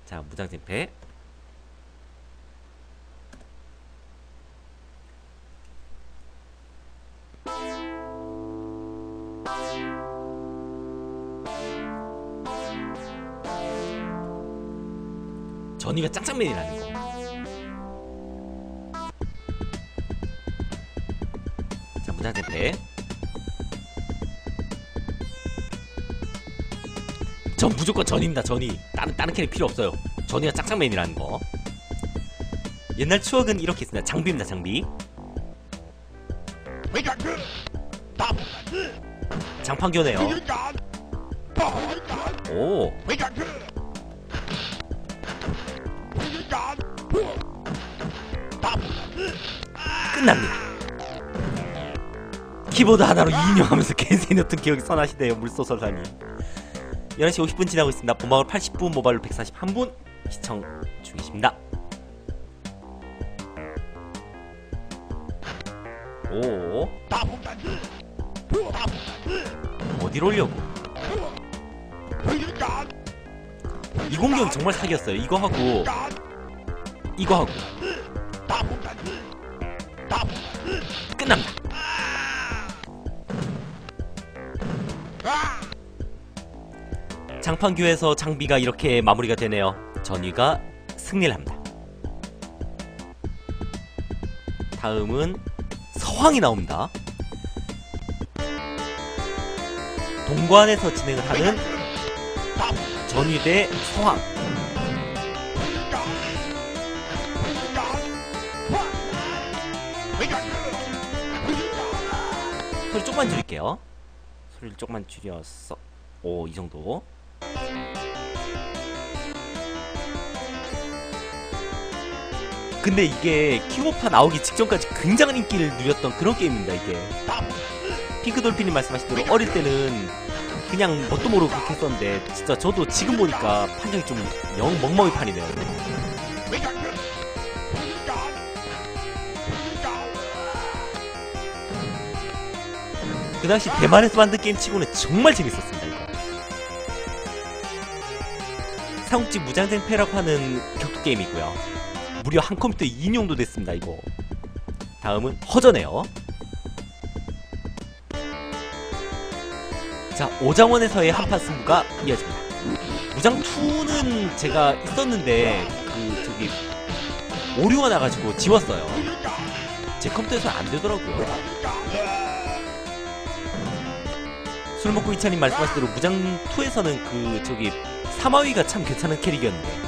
자, 무장쟁패. 전이가 짱짱맨이라는 거. 자, 무장쟁패. 전 무조건 전입니다. 전이. 다른 캐릭 필요 없어요. 전이가 짱짱맨이라는 거. 옛날 추억은 이렇게 있습니다. 장비입니다. 장비. 장판교네요. 오. 끝납니다. 키보드 하나로 2인용 하면서 겐세이 넣던 기억이 선하시네요. 물소설사님. 11시 50분 지나고 있습니다. 본방울 80분, 모바일로 141분 시청 중이십니다. 오. 어디로 오려고? 이 공격이 정말 사기였어요. 이거 하고 끝납니다. 장판교에서 장비가 이렇게 마무리가 되네요. 전위가 승리를 합니다. 다음은 서황이 나옵니다. 동관에서 진행을 하는 전위 대 서황. 소리 조금만 줄일게요. 소리를 조금만 줄였어. 오, 이 정도. 근데 이게 킹오파 나오기 직전까지 굉장한 인기를 누렸던 그런 게임입니다. 이게 핑크돌핀이 말씀하신 대로 어릴 때는 그냥 뭣도 모르고 그렇게 했었는데, 진짜 저도 지금 보니까 판정이 좀 영 멍멍이 판이네요. 그 당시 대만에서 만든 게임 치고는 정말 재밌었습니다. 이거 삼국지 무장쟁패라고 하는 격투 게임이고요. 무려 한 컴퓨터 2인용도 됐습니다. 이거. 다음은 허전해요. 자, 오장원에서의 한판 승부가 이어집니다. 무장2는 제가 있었는데 저기 오류가 나가지고 지웠어요. 제 컴퓨터에서는 안 되더라고요. 술 먹고 이찬님 말씀하신 대로 무장2에서는 저기 사마위가 참 괜찮은 캐릭이었는데,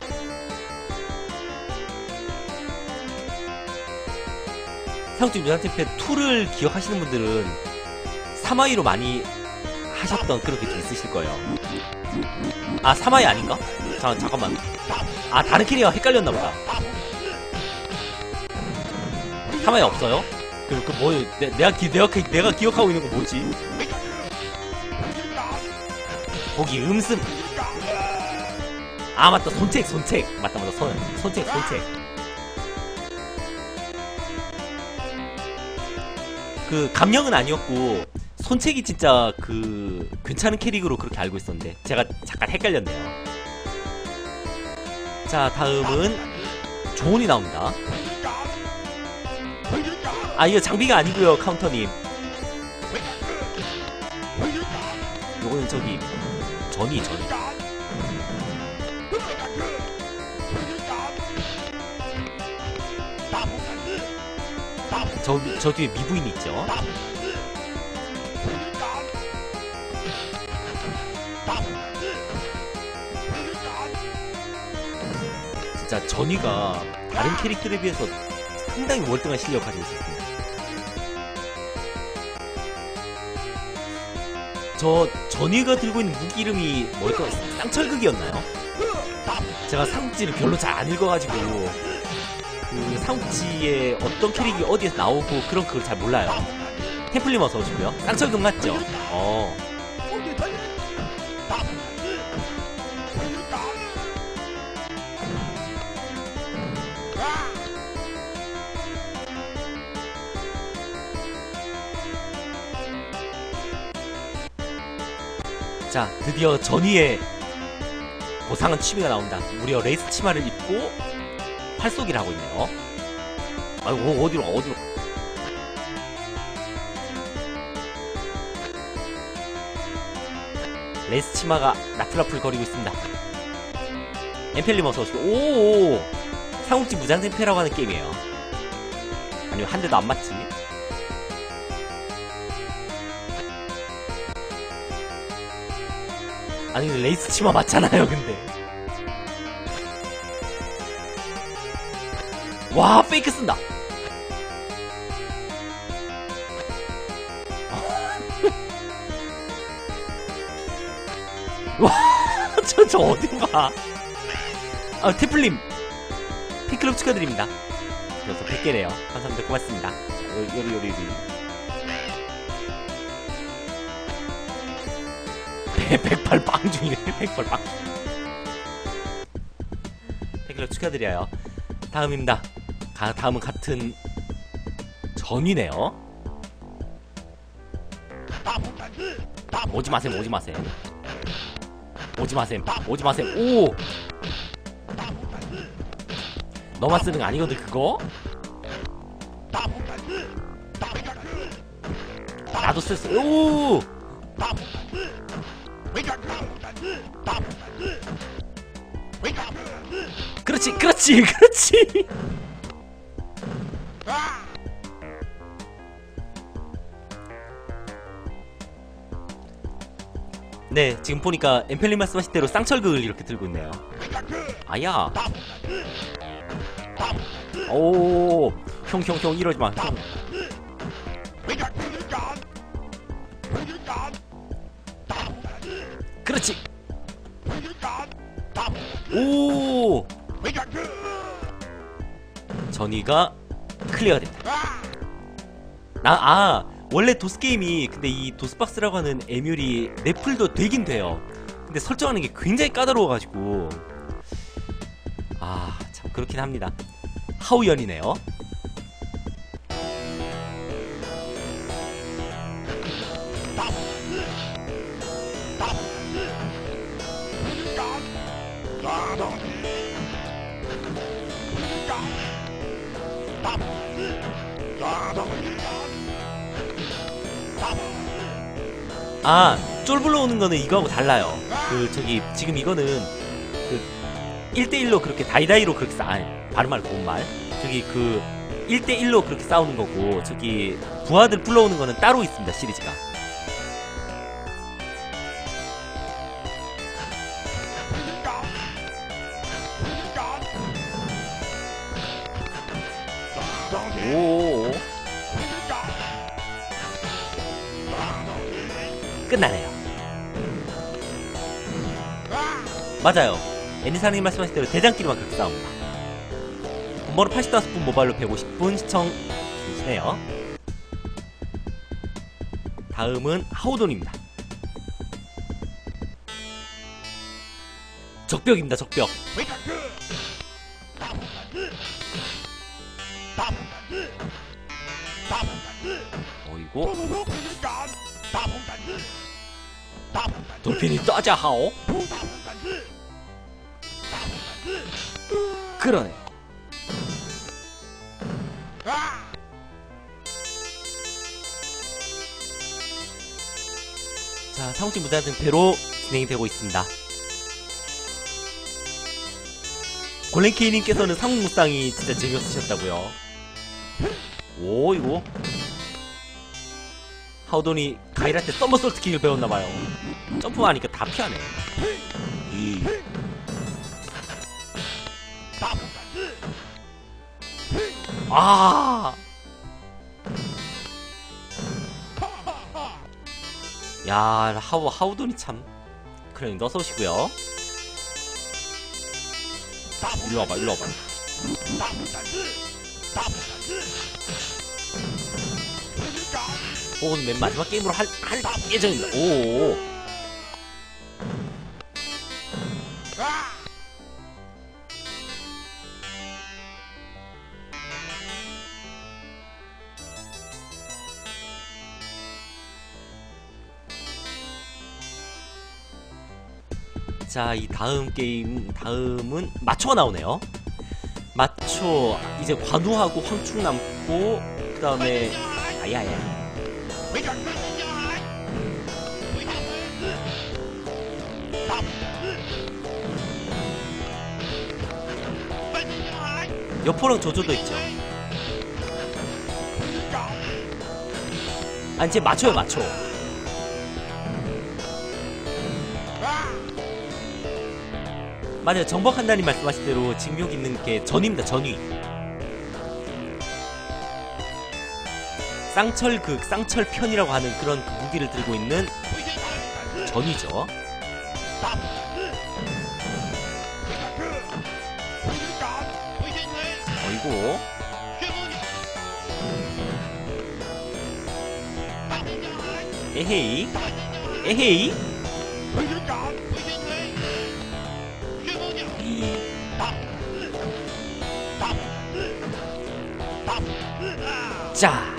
삼국지 무장쟁패 2를 기억하시는 분들은 사마위로 많이 하셨던 그런 게 좀 있으실 거예요. 아, 사마위 아닌가? 잠깐만. 아, 다른 캐릭터가 헷갈렸나보다. 사마위 없어요? 내가 기억하고 있는 거 뭐지? 거기 음슴. 아, 맞다. 손책. 맞다. 손책. 감령은 아니었고 손책이 진짜 괜찮은 캐릭으로 그렇게 알고 있었는데 제가 잠깐 헷갈렸네요. 자, 다음은 조온이 나옵니다. 아, 이거 장비가 아니고요, 카운터님. 요거는 저기 전이. 저 뒤에 미부인 있죠? 진짜 전이가 다른 캐릭터에 비해서 상당히 월등한 실력 가지고 있었습니다. 전이가 들고 있는 무기 이름이 뭐였더라? 쌍철극이었나요? 제가 삼국지를 별로 잘 안 읽어가지고 삼국지에 어떤 캐릭이 어디에서 나오고 그걸 잘 몰라요. 템플님 어서 오시고요. 쌍철극 맞죠? 자, 드디어 전위의 고상한 취미가 나온다. 무려 레이스 치마를 입고 활쏘기를 하고 있네요. 아이고 어디로. 레이스 치마가 라플라플 거리고 있습니다. 엠펠님 어서오시고. 오오오, 삼국지 무장생패라고 하는 게임이에요. 아니면 한 대도 안 맞지? 아니 레이스 치마 맞잖아요 근데. 와 페이크 쓴다. 와 저 어디로 가. 아 태플님 팬클럽 축하드립니다. 그래서 100개래요 감사합니다. 고맙습니다. 요리 백팔 빵 중이네. 백팔 빵. 팬클럽 축하드려요. 다음입니다. 다음은 같은 전이네요. 오지마셈. 오! 너만 쓰는 거 아니거든 그거? 나도 쓸 오! 그렇지. 네, 지금 보니까 엠펠님 말씀하신 대로 쌍철극을 이렇게 들고 있네요. 아야. 오, 형 이러지 마. 형. 그렇지. 오. 전이가 클리어가 됩니다. 원래 도스게임이 근데 이 도스박스라고 하는 에뮬이 넷플도 되긴 돼요. 근데 설정하는 게 굉장히 까다로워가지고 참 그렇긴 합니다. 하우연이네요. 쫄불러 오는 거는 이거하고 달라요. 지금 이거는 1대1로 그렇게 다이다이로 그렇게 발음할 고운 말. 1대1로 그렇게 싸우는 거고, 부하들 불러오는 거는 따로 있습니다, 시리즈가. 오. 끝나네요. 맞아요. 애니사님 말씀하신 대로 대장끼리만 그렇게 싸웁니다. 본번호 85분, 모바일로 150분 시청 중이시네요. 다음은 하우돈입니다. 적벽입니다. 적벽. 어이고. 돌핀이 따자하오. 그러네. 자, 삼국지 무장생패로 진행이 되고 있습니다. 골랭케이님께서는 삼국무쌍이 진짜 재미없으셨다고요. 오, 이거 하우돈이 가일한테 썸머솔트 킥을 배웠나봐요. 점프만 하니까 다 피하네. 야, 하우돈이 참. 그래, 어서오시고요. 일로 와봐. 오늘 맨 마지막 게임으로 할 예정입니다. 오. 자, 이 다음 게임, 다음은 마초가 나오네요. 마초, 이제 관우하고 황충 남고, 그 다음에, 아야야. 여포랑 조조도 있죠. 아, 이제 마초요, 마초. 맞아요. 정복한다님 말씀하신 대로 지금 여기 있는 게 전위입니다. 전위. 쌍철극, 쌍철편이라고 하는 그런 그 무기를 들고 있는 전위죠. 어이구. 에헤이. 에헤이. 자,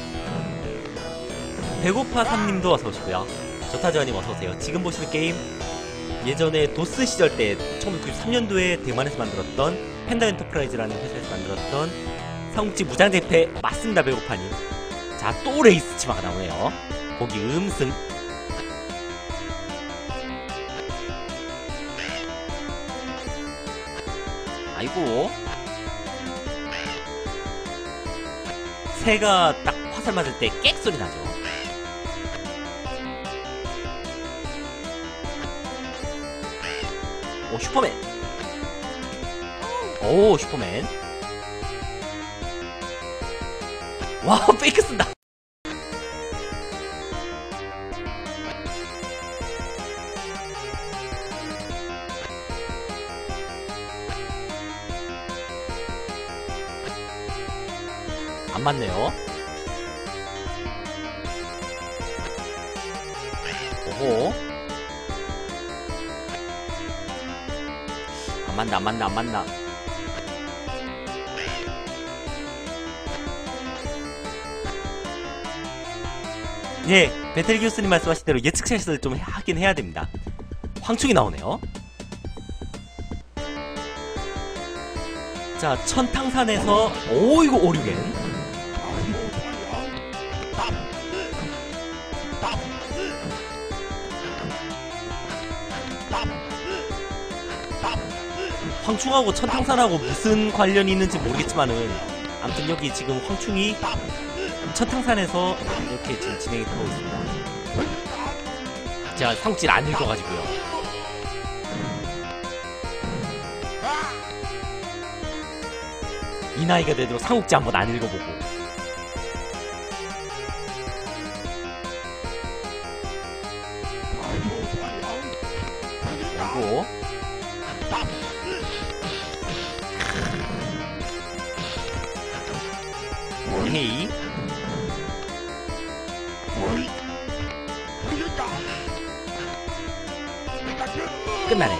배고파 삼님도 어서오시고요. 조타저님 어서오세요. 지금 보시는 게임, 예전에 도스 시절 때 1993년도에 대만에서 만들었던 펜다 엔터프라이즈라는 회사에서 만들었던 삼국지 무장제패 맞습니다. 배고파님. 자, 또 레이스 치마가 나오네요. 보기 음승. 아이고, 새가 딱 화살 맞을 때 깨 소리 나죠. 오, 슈퍼맨. 오, 슈퍼맨. 와, 페이크 쓴다. 안 맞네요. 오호. 안 맞나, 안 맞나, 안 맞나. 예, 베텔기우스님 말씀하신 대로 예측샷을 좀 하긴 해야 됩니다. 황충이 나오네요. 자, 천탕산에서, 오, 이거 오류겐. 황충하고 천탕산하고 무슨 관련이 있는지 모르겠지만은, 아무튼 여기 지금 황충이 천탕산에서 이렇게 지금 진행이 되고 있습니다. 제가 삼국지를 안 읽어가지고요. 이 나이가 되도록 삼국지 한번 안 읽어보고. 그리고 헤이. 끝나네.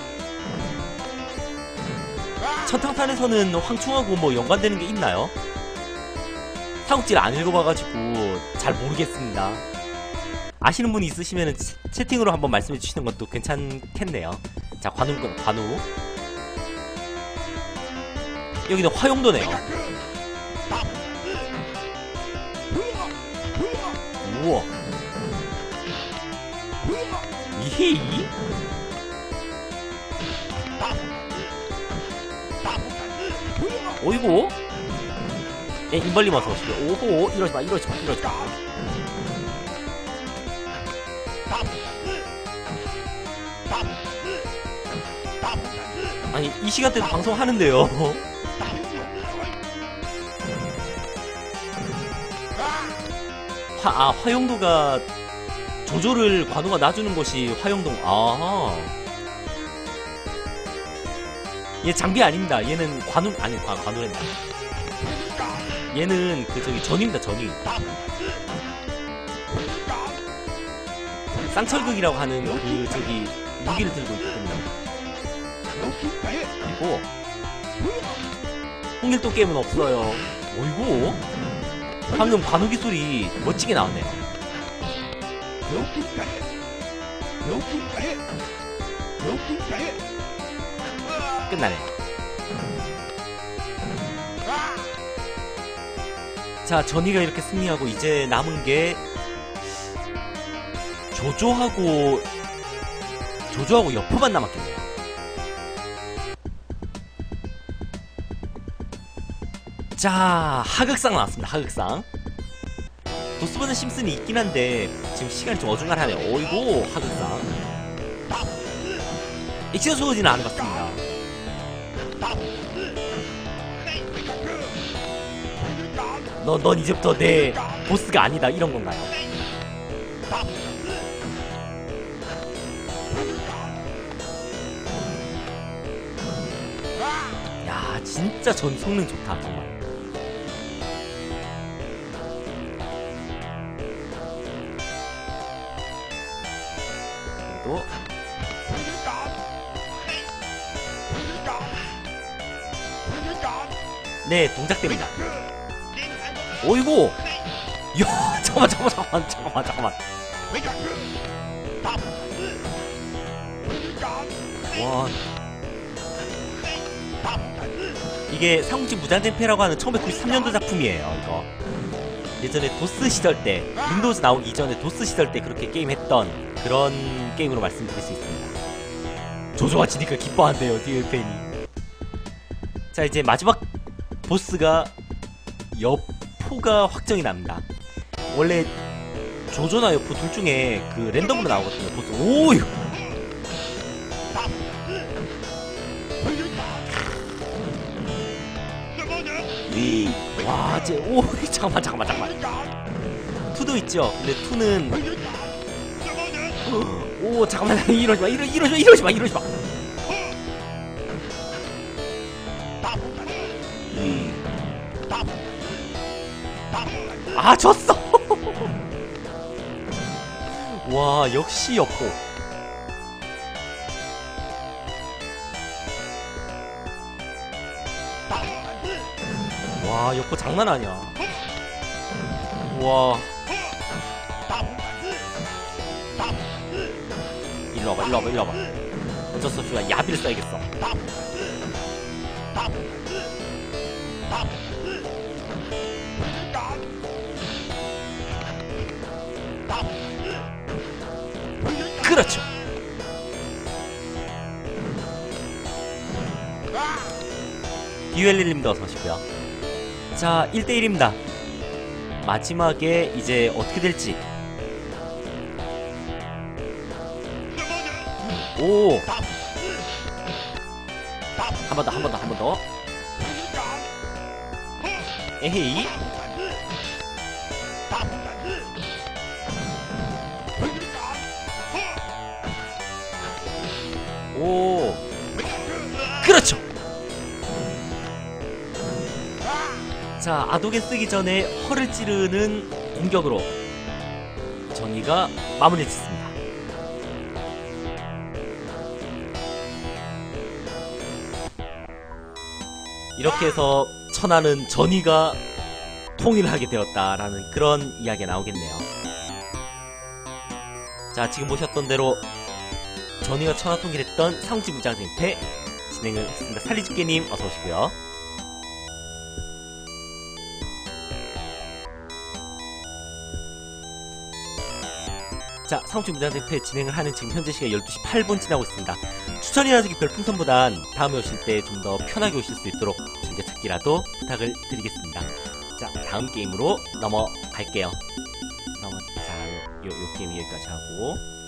천탕산에서는 황충하고 뭐 연관되는 게 있나요? 삼국지를 안 읽어봐가지고 잘 모르겠습니다. 아시는 분이 있으시면 채팅으로 한번 말씀해 주시는 것도 괜찮겠네요. 자, 관우. 여기는 화용도네요. 우와. 이헤이? 오이고. 예, 입벌림 어서 오시죠. 오호, 이러지마. 아니, 이 시간대도 방송하는데요. 화용도가 조조를 관우가 놔주는 곳이 화용동. 얘 장비 아닙니다. 얘는 관우랜다. 얘는 그 저기 전위입니다. 전위. 쌍철극이라고 하는 그 저기 무기를 들고 있거든요. 그리고 홍길동 게임은 없어요. 어이구, 방금 관우 기술이 멋지게 나왔네요. 끝나네. 자, 전이가 이렇게 승리하고 이제 남은 게 조조하고 여포만 남았겠네요. 자, 하극상 나왔습니다. 하극상. 도스보는 심슨이 있긴 한데 지금 시간이 좀 어중간하네요. 어이구, 하극상. 액션 소지는 안 해봤습니다. 넌 이제부터 내 보스가 아니다, 이런 건가요? 야, 진짜 전 성능 좋다, 정말. 그래도 네, 동작됩니다. 오이고! 야, 잠깐만. 와. 이게 삼국지 무장쟁패라고 하는 1993년도 작품이에요, 이거. 예전에 도스 시절 때, 윈도우즈 나오기 이전에 도스 시절 때 그렇게 게임했던 그런 게임으로 말씀드릴 수 있습니다. 조조가 지니까 기뻐한대요, DL팬이. 자, 이제 마지막 보스가 여포가 확정이 납니다. 원래 조조나 여포 둘 중에 그 랜덤으로 나오거든요, 보스. 오유! 와, 쟤, 오, 잠깐만. 투도 있죠? 근데 투는, 오, 잠깐만, 이러지 마. 아, 졌어! 와, 역시 여포. 와, 여포 장난 아니야. 와. 일로 와봐. 어쩔 수 없이 야비를 써야겠어. 그렇죠. 디웰릴님도 어서오시고요. 자, 1대1입니다. 마지막에 이제 어떻게 될지. 오! 한 번 더. 에헤이. 오. 그렇죠. 자, 아도겐 쓰기 전에 허를 찌르는 공격으로 전이가 마무리를 짓습니다. 이렇게 해서 천하는 전이가 통일을 하게 되었다라는 그런 이야기가 나오겠네요. 자, 지금 보셨던 대로 전이가 천하 통일했던 삼국지 무장쟁패 진행을 했습니다. 살리집게님 어서오시고요. 자, 삼국지 무장쟁패 진행을 하는 지금 현재 시간 12시 8분 지나고 있습니다. 추천이나 주기 별풍선보단 다음에 오실 때 좀 더 편하게 오실 수 있도록 즐겨찾기라도 부탁을 드리겠습니다. 자, 다음 게임으로 넘어갈게요. 자, 요 게임 여기까지 하고